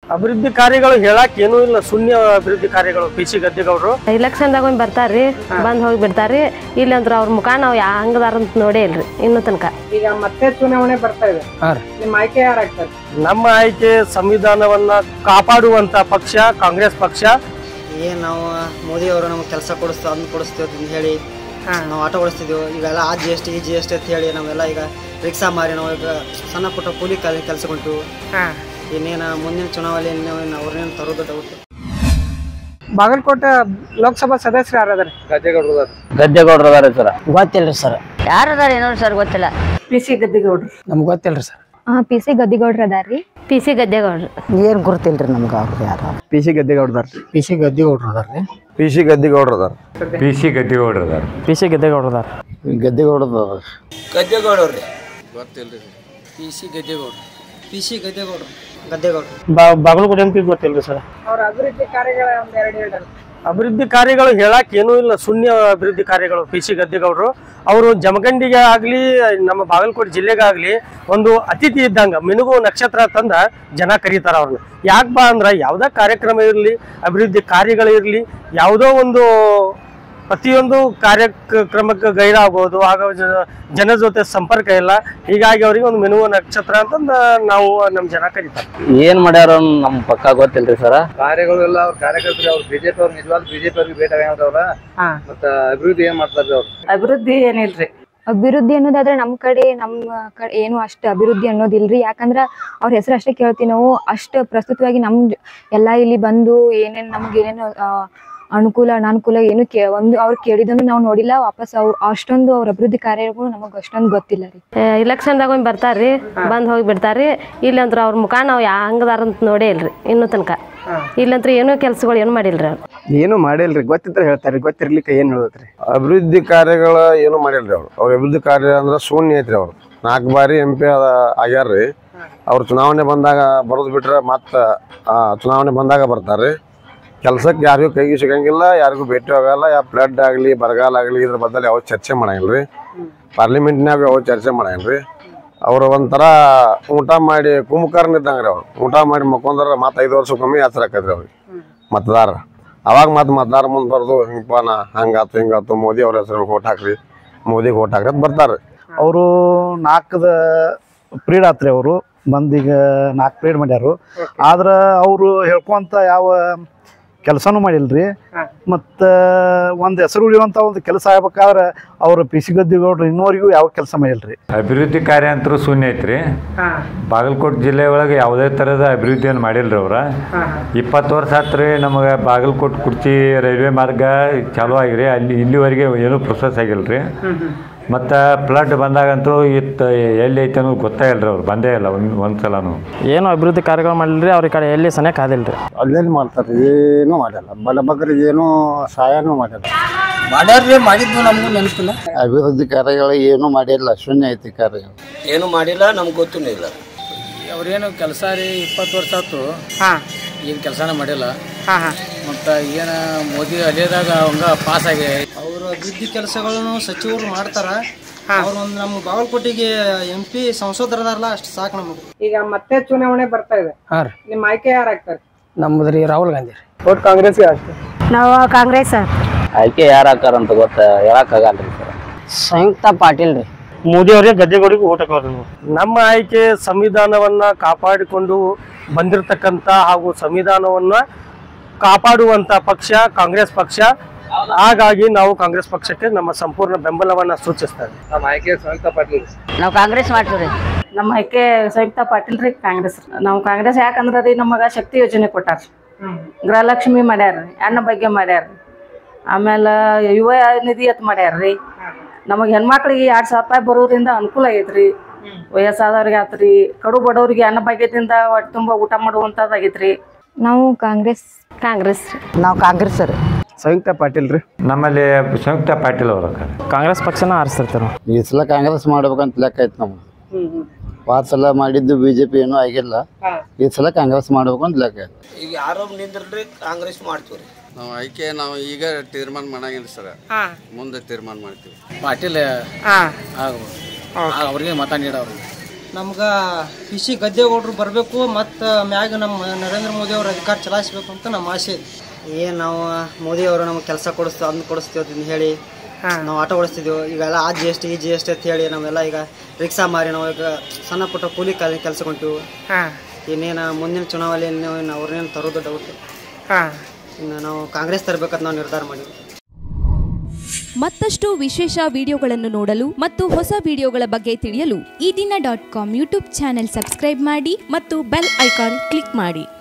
ಅಭಿವೃದ್ಧಿ ಕಾರ್ಯಗಳು ಹೇಳಕ್ ಏನೂ ಇಲ್ಲ, ಶೂನ್ಯ ಅಭಿವೃದ್ಧಿ ಕಾರ್ಯಗಳು. PC ಗದ್ದಿಗೌಡರು ಎಲೆಕ್ಷನ್ದಾಗ ಒಮ್ಮೆ ಬರ್ತಾರ್ರಿ, ಬಂದ್ ಹೋಗಿ ಬಿಡ್ತಾರ್ರಿ. ಇಲ್ಲಂದ್ರ ಅವ್ರ ಮುಖ ನಾವ್ ಹಂಗದಾರ ಅಂತ ನೋಡೇ ಇಲ್ರಿ ಇನ್ನೂ ತನಕ. ಈಗ ಮತ್ತೆ ಚುನಾವಣೆ ಬರ್ತಾ ಇದೆ, ನಿಮ್ಮ ಆಯ್ಕೆ ಯಾರಾಗ್ತಾರೆ? ನಮ್ಮ ಆಯ್ಕೆ ಸಂವಿಧಾನವನ್ನ ಕಾಪಾಡುವಂತ ಪಕ್ಷ ಕಾಂಗ್ರೆಸ್ ಪಕ್ಷ. ಏನ್ ನಾವು ಮೋದಿ ಅವರು ನಮ್ಗೆ ಕೆಲಸ ಕೊಡಿಸ್ತೀವಿ ಅದನ್ನ ಕೊಡಿಸ್ತೀವಿ ಅಂತ ಹೇಳಿ ನಾವು ಆಟೋ ಓಡಿಸ್ತಿದ್ವಿ. ಈಗೆಲ್ಲ ಆ GST ಈ GST ಅಂತ ಹೇಳಿ ನಾವೆಲ್ಲ ಈಗ ರಿಕ್ಷಾ ಮಾರಿ ನಾವು ಈಗ ಸಣ್ಣ ಪುಟ್ಟ ಕೂಲಿ ಕೆಲಸ ಹೊಂಟು. ಇನ್ನೇನು ಮುಂದಿನ ಚುನಾವಣೆಯಲ್ಲಿ ಅವ್ರನ್ನೇನು ತರೋದು ಡೌಟ್. ಬಾಗಲಕೋಟೆ ಲೋಕಸಭಾ ಸದಸ್ಯರು ಯಾರದಾರೆ? ಗದ್ದೆಗೌಡ್ರು ಅದಾರ ಸರ್. ಗೊತ್ತಿಲ್ರಿ ಸರ್. ಯಾರದಾರ ಏನೋ ಸರ್ ಗೊತ್ತಿಲ್ಲ. PC ಗದ್ದಿಗೌಡರು ನಮ್ಗೆ ಗೊತ್ತಿಲ್ರಿ ಸರ್. PC ಗದ್ದಿಗೌಡ್ರು ಅದಾರ್ರಿ. PC ಗದ್ದೆಗೌಡ್ರು ಏನ್ ಗುರುತಿಲ್ರಿ ನಮ್ಗೆ ಅವ್ರು ಯಾರು. PC ಗದ್ದೆಗೌಡ್ರು ಅದಾರ. PC ಗದ್ದಿಗೌಡ್ರು ಅದಾರ್ರಿ. PC ಗದ್ದೆಗೌಡ್ರು ಅದಾರ. PC ಗದ್ದೆಗೌಡ್ರು ಅದಾರ. PC ಗದ್ದಿಗೌಡ್ರು ಅದಾರ. ಗದ್ದೆಗೌಡ್ರು ಅದಾರ. ಗದ್ದೆಗೌಡವ್ರಿ ಗೊತ್ತಿಲ್ರಿ. PC ಗದ್ದೆಗೌಡರು. PC ಗದ್ದೆಗೌಡರು. ಗದ್ದೆಗೌಡರು. ಬಾಗಲಕೋಟೆ MP ಗೊತ್ತಿಲ್ರಿ ಸರ್. ಅವ್ರ ಅಭಿವೃದ್ಧಿ ಕಾರ್ಯಗಳ ಒಂದೆರಡು ಹೇಳ್ತಾರೆ. ಅಭಿವೃದ್ಧಿ ಕಾರ್ಯಗಳು ಹೇಳಕ್ ಏನೂ ಇಲ್ಲ, ಶೂನ್ಯ ಅಭಿವೃದ್ಧಿ ಕಾರ್ಯಗಳು. PC ಗದ್ದಿಗೌಡರು ಅವರು ಜಮಖಂಡಿಗೆ ಆಗ್ಲಿ ನಮ್ಮ ಬಾಗಲಕೋಟೆ ಜಿಲ್ಲೆಗಾಗ್ಲಿ ಒಂದು ಅತಿಥಿ ಇದ್ದಂಗ, ಮಿನುಗು ನಕ್ಷತ್ರ ತಂದ ಜನ ಕರೀತಾರ ಅವ್ರನ್ನ. ಯಾಕೆ ಬಾ ಅಂದ್ರ ಯಾವ್ದಾ ಕಾರ್ಯಕ್ರಮ ಇರ್ಲಿ, ಅಭಿವೃದ್ಧಿ ಕಾರ್ಯಗಳಿರ್ಲಿ, ಯಾವುದೋ ಒಂದು ಪ್ರತಿಯೊಂದು ಕಾರ್ಯಕ್ರಮಕ್ಕೆ ಗೈರಾಗಬಹುದು, ಆಗ ಜನ ಜೊತೆ ಸಂಪರ್ಕ ಇಲ್ಲ. ಹೀಗಾಗಿ ಅವ್ರಿಗೆ ಒಂದು ಮಿನುಗು ನಕ್ಷತ್ರ ಅಂತಂದ ನಾವು ನಮ್ಮ ಜನ ಕರೀತಾರೆ. ಏನ್ ಮಾಡ್ಯಾರ ನಮ್ ಪಕ್ಕ ಗೊತ್ತಿಲ್ರಿ ಸರ. ಕಾರ್ಯಗಳು ಎಲ್ಲ ಅವ್ರ ಕಾರ್ಯಕರ್ತರು ಅವ್ರು BJP ಅವ್ರು ನಿಜವಾದ BJP ಅವ್ರಿಗೆ ಭೇಟಿ ಆಗ್ಯಾವ್ರ. ಮತ್ತ ಅಭಿವೃದ್ಧಿ ಏನ್ ಮಾಡ್ತಾರ್ರಿ ಅವ್ರು? ಅಭಿವೃದ್ಧಿ ಏನಿಲ್ರಿ. ಅಭಿವೃದ್ಧಿ ಅನ್ನೋದಾದ್ರೆ ನಮ್ಮ ಕಡೆ ಏನು ಅಷ್ಟು ಅಭಿವೃದ್ಧಿ ಅನ್ನೋದಿಲ್ರಿ. ಯಾಕಂದ್ರ ಅವ್ರ ಹೆಸರು ಅಷ್ಟೇ ಕೇಳ್ತೀವಿ ನಾವು. ಅಷ್ಟು ಪ್ರಸ್ತುತವಾಗಿ ನಮ್ ಎಲ್ಲಾ ಇಲ್ಲಿ ಬಂದು ಏನೇನ್ ನಮ್ಗೆ ಏನೇನು ಅನುಕೂಲ ಅನಾನುಕೂಲ ಏನು ಒಂದು ಅವ್ರು ಕೇಳಿದನ್ನು ನಾವು ನೋಡಿಲ್ಲ. ವಾಪಸ್ ಅಷ್ಟೊಂದು ಅವ್ರ ಅಭಿವೃದ್ಧಿ ಕಾರ್ಯಗಳು ನಮಗ್ ಅಷ್ಟೊಂದು ಗೊತ್ತಿಲ್ಲ ರೀ. ಎಲೆಕ್ಷನ್ದಾಗ ಒಮ್ಮೆ ಬರ್ತಾರ್ರಿ, ಬಂದ್ ಹೋಗಿ ಬಿಡ್ತಾರ್ರಿ. ಇಲ್ಲಂದ್ರ ಅವ್ರ ಮುಖ ನಾವ್ ಹಂಗದಾರ ಅಂತ ನೋಡೇ ಇಲ್ರಿ ಇನ್ನೂ ತನಕ. ಇಲ್ಲಂತ್ರ ಏನೋ ಕೆಲ್ಸಗಳು ಏನು ಮಾಡಿಲ್ರಿ ಅವ್ರು. ಏನು ಮಾಡಿಲ್ರಿ, ಗೊತ್ತಿದ್ರೆ ಹೇಳ್ತಾರ್ರಿ, ಗೊತ್ತಿರ್ಲಿಕ್ಕೆ ಏನ್ ಹೇಳತ್ರಿ. ಅಭಿವೃದ್ಧಿ ಕಾರ್ಯಗಳ ಏನು ಮಾಡಿಲ್ರಿ ಅವ್ರ ಅಭಿವೃದ್ಧಿ ಕಾರ್ಯ ಅಂದ್ರೆ ಶೂನ್ಯ ಐತ್ರಿ. ಅವ್ರು 4 ಬಾರಿ MP ಆಗ್ಯಾರ್ರಿ. ಅವ್ರು ಚುನಾವಣೆ ಬಂದಾಗ ಬರೋದು ಬಿಟ್ರೆ ಮತ್ತ ಚುನಾವಣೆ ಬಂದಾಗ ಬರ್ತಾರ್ರಿ. ಕೆಲ್ಸಕ್ಕೆ ಯಾರಿಗೂ ಕೈಗೆ ಸಿಗಂಗಿಲ್ಲ, ಯಾರಿಗೂ ಭೇಟಿ ಆಗಲ್ಲ. ಫ್ಲಡ್ ಆಗಲಿ ಬರಗಾಲ ಆಗಲಿ ಇದ್ರ ಬದಲು ಯಾವ ಚರ್ಚೆ ಮಾಡಂಗಿಲ್ರಿ. ಪಾರ್ಲಿಮೆಂಟ್ನಾಗ ಯಾವ ಚರ್ಚೆ ಮಾಡಂಗಿಲ್ರಿ. ಅವ್ರು ಒಂಥರ ಊಟ ಮಾಡಿ ಕುಂಭಕರ್ಣ ಇದ್ದಂಗ್ರಿ. ಅವ್ರು ಊಟ ಮಾಡಿ ಮಕ್ಕೊಂಡ್ರ ಮತ್ತೆ 5 ವರ್ಷಕ್ಕೊಮ್ಮೆ ಹೆಸರು ಹಾಕದ್ರಿ ಅವ್ರಿಗೆ ಮತದಾರ. ಅವಾಗ ಮತ್ತೆ ಮತದಾರ ಮುಂದೆ ಬರ್ದು ಹಿಂಗಪ್ಪ ನಾ ಹಂಗಾತು ಹಿಂಗಾತು ಮೋದಿ ಅವ್ರ ಹೆಸರು ಓಟ್ ಹಾಕ್ರಿ, ಮೋದಿಗೆ ಓಟ್ ಹಾಕ್ರಿ ಅಂತ ಬರ್ತಾರೆ. ಅವರು 4 ಪ್ರೀಡ್ ಆತ್ರಿ. ಅವರು ಬಂದೀಗ 4 ಪ್ರೀಡ್ ಮಾಡ್ಯಾರು. ಆದ್ರೆ ಅವರು ಹೇಳ್ಕೊಂತ ಯಾವ ಕೆಲಸನೂ ಮಾಡಿಲ್ರಿ. ಮತ್ತು ಒಂದು ಹೆಸರು ಉಳಿಯುವಂಥ ಒಂದು ಕೆಲಸ ಆಗ್ಬೇಕಾದ್ರೆ ಅವರು PC ಗದ್ದಿಗೌಡ್ರು ಇನ್ನೂವರೆಗೂ ಯಾವ ಕೆಲಸ ಮಾಡಿಲ್ರಿ. ಅಭಿವೃದ್ಧಿ ಕಾರ್ಯ ಅಂತರೂ ಶೂನ್ಯ ಐತ್ರಿ. ಬಾಗಲಕೋಟೆ ಜಿಲ್ಲೆ ಒಳಗೆ ಯಾವುದೇ ಥರದ ಅಭಿವೃದ್ಧಿಯನ್ನು ಮಾಡಿಲ್ರಿ ಅವ್ರ. 20 ವರ್ಷ ಆತ್ರಿ ನಮಗೆ ಬಾಗಲಕೋಟೆ ಕುರ್ಚಿ ರೈಲ್ವೆ ಮಾರ್ಗ ಚಾಲೂ ಆಗಿರಿ. ಇಲ್ಲಿವರೆಗೆ ಏನೂ ಪ್ರೊಸೆಸ್ ಆಗಿಲ್ರಿ. ಮತ್ತು ಫ್ಲಡ್ ಬಂದಾಗಂತೂ ಎಲ್ಲಿ ಐತೆ ಅನ್ನೋದು ಗೊತ್ತಾಗಿಲ್ರಿ. ಅವ್ರು ಬಂದೇ ಇಲ್ಲ ಒಂದ್ಸಲನು. ಏನು ಅಭಿವೃದ್ಧಿ ಕಾರ್ಯಗಳು ಮಾಡಿಲ್ರಿ. ಅವ್ರ ಕಡೆ ಎಲ್ಲಿ ಸನೇಕ ಆದಿಲ್ರಿ. ಅಲ್ಲೇನು ಮಾಡ್ತಾರೆ, ಏನೂ ಮಾಡಲ್ಲ. ಬಡಬಗ್ರಿಗೆ ಏನೂ ಸಹಾಯನೂ ಮಾಡಲ್ಲ. ಮಾಡ್ಯಾರ್ರಿ, ಮಾಡಿದ್ದು ನಮಗೂ ನೆನಪಿಲ್ಲ. ಅಭಿವೃದ್ಧಿ ಕಾರ್ಯಗಳು ಏನೂ ಮಾಡಿಲ್ಲ, ಶೂನ್ಯ ಐತಿ ಕಾರ್ಯಗಳು. ಏನು ಮಾಡಿಲ್ಲ, ನಮ್ಗೆ ಗೊತ್ತೂ ಇಲ್ಲ. ಅವ್ರೇನು ಕೆಲಸ ರೀ 20 ವರ್ಷ ಆಯ್ತು, ಏನು ಕೆಲಸನ ಮಾಡಿಲ್ಲ. ಮತ್ತು ಏನು ಮೋದಿ ಅಲ್ಲಿದಾಗ ಹಂಗ ಪಾಸ್ ಆಗಿ ಅವರು ಅಭಿವೃದ್ಧಿ ಕೆಲಸಗಳನ್ನು ಸಚಿವರು ಮಾಡ್ತಾರ. ಅವ್ರು ಒಂದು ನಮ್ಮ ಬಾಗಲಕೋಟೆಗೆ MP ಸಂಸದರದಾರಲ್ಲ, ಅಷ್ಟು ಸಾಕು ನಮಗೆ. ಈಗ ಮತ್ತೆ ಚುನಾವಣೆ ಬರ್ತಾ ಇದೆ, ನಿಮ್ಮ ಆಯ್ಕೆ ಯಾರಾಗ್ತಾರೆ? ನಮ್ಮದ್ರಿ ರಾಹುಲ್ ಗಾಂಧಿ. ಓಟ್ ಕಾಂಗ್ರೆಸ್ಗೆ ಆಗ್ತದೆ. ನಾವು ಕಾಂಗ್ರೆಸ್. ಆಯ್ಕೆ ಯಾರು ಹಾಕಾರಂತ ಹೇಳಕ್ಕಾಗಲ್ರಿ ಸರ್. ಸಂಯುಕ್ತ ಪಾಟೀಲ್ ರೀ. ಮೋದಿ ಅವರಿಗೆ ಗದ್ದೆಗೌಡಿಗೆ ಓಟ್ ಹಾಕೋರು. ನಮ್ಮ ಆಯ್ಕೆ ಸಂವಿಧಾನವನ್ನ ಕಾಪಾಡಿಕೊಂಡು ಬಂದಿರತಕ್ಕಂತ ಹಾಗೂ ಸಂವಿಧಾನವನ್ನ ಕಾಪಾಡುವಂತ ಪಕ್ಷ ಕಾಂಗ್ರೆಸ್ ಪಕ್ಷ. ಹಾಗಾಗಿ ನಾವು ಕಾಂಗ್ರೆಸ್ ಪಕ್ಷಕ್ಕೆ ನಮ್ಮ ಸಂಪೂರ್ಣ ಬೆಂಬಲವನ್ನ ಸೂಚಿಸ್ತೇವೆ. ನಮ್ಮ ಆಯ್ಕೆ ಸಂಯುಕ್ತ ಪಾಟೀಲ್. ನಾವು ಕಾಂಗ್ರೆಸ್ ಮಾಡ್ತೀವಿ. ನಮ್ಮ ಆಯ್ಕೆ ಸಂಯುಕ್ತ ಪಾಟೀಲ್ ರೀ, ಕಾಂಗ್ರೆಸ್. ನಾವು ಕಾಂಗ್ರೆಸ್ ಯಾಕಂದ್ರೆ ರೀ ನಮಗ ಶಕ್ತಿ ಯೋಜನೆ ಕೊಟ್ಟಾರ, ಗೃಹಲಕ್ಷ್ಮಿ ಮಾಡ್ಯಾರ, ಅನ್ನ ಬಗ್ಗೆ ಮಾಡ್ಯಾರ, ಆಮೇಲೆ ಯುವ ನಿಧಿ ಅಂತ ಮಾಡ್ಯಾರ್ರಿ. ನಮಗೆ ಹೆಣ್ಮಕ್ಳಿಗೆ 2,000 ರೂಪಾಯಿ ಬರೋದ್ರಿಂದ ಅನುಕೂಲ ಆಗೈತ್ರಿ. ವಯಸ್ಸಾದವ್ರಿಗೆ ಆತ್ರಿ, ಕಡು ಬಡವ್ರಿಗೆ ಅನ್ನ ಭಾಗ್ಯದಿಂದ ಹೊಟ್ಟೆ ತುಂಬ ಊಟ ಮಾಡುವಂಥದ್ದಾಗೈತ್ರಿ. ನಾವು ಕಾಂಗ್ರೆಸ್. ನಾವು ಕಾಂಗ್ರೆಸ್ ರೀ. ಸಂಯುಕ್ತ ಪಾಟೀಲ್ ರೀ. ನಮ್ಮಲ್ಲಿ ಸಂಯುಕ್ತ ಪಾಟೀಲ್ ಅವರು ಕಾಂಗ್ರೆಸ್ ಪಕ್ಷನ ಆರಿಸ್ತಿರ್ತಾರೆ. ಈ ಸಲ ಕಾಂಗ್ರೆಸ್ ಮಾಡ್ಬೇಕಂತ ಲೆಕ್ಕ ಐತೆ ನಮ್ಗೆ. ವಾರ ಸಲ ಮಾಡಿದ್ದು BJP ಏನೂ ಆಗಿಲ್ಲ. ಈ ಸಲ ಕಾಂಗ್ರೆಸ್ ಮಾಡ್ಬೇಕಂತ ಲೆಕ್ಕ ಐತೆ. ಈಗ ಯಾರೋ ನಿಂದ್ರಿ ಕಾಂಗ್ರೆಸ್ ಮಾಡ್ತೀವಿ. ನಾವು ಆಯ್ಕೆ ನಾವು ಈಗ ತೀರ್ಮಾನ ಮಾಡಂಗಿಲ್ಲ ಸರ್, ಮುಂದೆ ತೀರ್ಮಾನ ಮಾಡ್ತೀವಿ. ಪಾಟೀಲ್ ಆಗ್ಬೋದು, ಅವ್ರಿಗೆ ಮತ ನೀಡೋರು. ನಮ್ಗೆ PC ಗದ್ದೇಗೌಡರು ಬರಬೇಕು ಮತ್ತು ಮ್ಯಾಗ ನಮ್ಮ ನರೇಂದ್ರ ಮೋದಿ ಅವರು ಅಧಿಕಾರ ಚಲಾಯಿಸಬೇಕು ಅಂತ ನಮ್ಮ ಆಸೆ. ಏನು ನಾವು ಮೋದಿ ಅವರು ನಮಗೆ ಕೆಲಸ ಕೊಡಿಸ್ತೀವಿ ಅಂತ ಹೇಳಿ ನಾವು ಆಟೋ ಓಡಿಸ್ತಿದ್ದೆವು. ಈಗೆಲ್ಲ ಆ GST ಈ GST ಅಂತ ಹೇಳಿ ನಾವೆಲ್ಲ ಈಗ ರಿಕ್ಷಾ ಮಾರಿ ನಾವು ಈಗ ಸಣ್ಣ ಪುಟ್ಟ ಕೂಲಿ ಕೆಲಸ ಕೊಂಟಿವು. ಇನ್ನೇನು ಮುಂದಿನ ಚುನಾವಣೆಯಲ್ಲಿ ಅವ್ರನ್ನೇನು ತರೋದು ಡೌಟ್. ಇನ್ನು ನಾವು ಕಾಂಗ್ರೆಸ್ ತರಬೇಕಂತ ನಾವು ನಿರ್ಧಾರ ಮಾಡಿದ್ವಿ. ಮತ್ತಷ್ಟು ವಿಶೇಷ ವಿಡಿಯೋಗಳನ್ನು ನೋಡಲು ಮತ್ತು ಹೊಸ ವಿಡಿಯೋಗಳ ಬಗ್ಗೆ ತಿಳಿಯಲು EDina.com ಯೂಟ್ಯೂಬ್ ಚಾನೆಲ್ ಸಬ್ಸ್ಕ್ರೈಬ್ ಮಾಡಿ ಮತ್ತು ಬೆಲ್ ಐಕಾನ್ ಕ್ಲಿಕ್ ಮಾಡಿ.